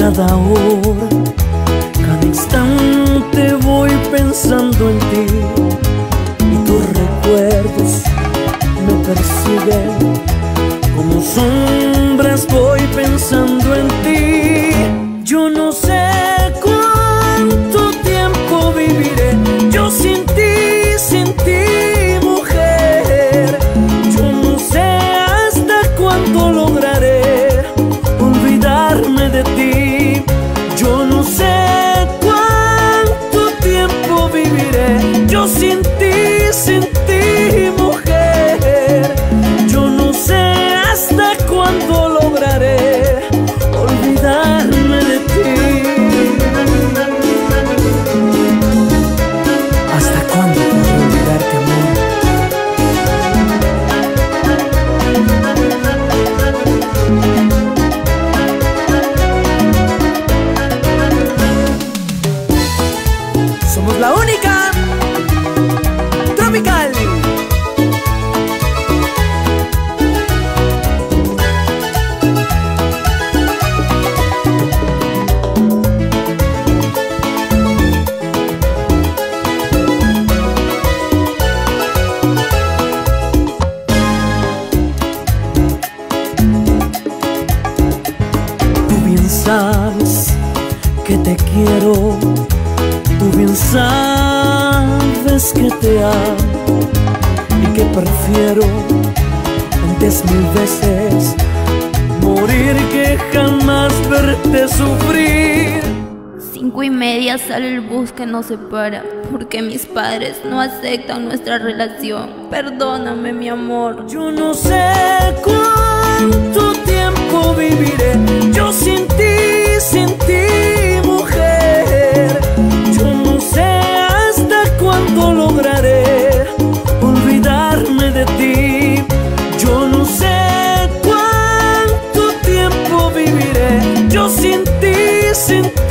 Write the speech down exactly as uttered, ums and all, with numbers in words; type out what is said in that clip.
cada hora, cada instante voy pensando en ti, y tus recuerdos me persiguen como sombras, voy pensando en ti. Yo no sé cuánto tiempo viviré yo sin ti, sin ti, mujer. Yo no sé hasta cuándo lograré olvidarme de ti. Yo no sé cuánto tiempo viviré yo sin ti, sin ti, mujer. Yo no sé hasta cuándo lograré olvidarme de ti. ¿Hasta cuándo podré olvidarte, amor? Somos la única Tropical. Tú bien sabes que te quiero, tú bien sabes que te amo y que prefiero antes mil veces morir que jamás verte sufrir. Cinco y media sale el bus que nos separa, porque mis padres no aceptan nuestra relación. Perdóname, mi amor. Yo no sé cuánto tiempo viviré yo sin ti, sin ti, mujer. Yo no sé hasta cuándo lograré olvidarme de ti. Yo no sé cuánto tiempo viviré yo sin ti, sin ti.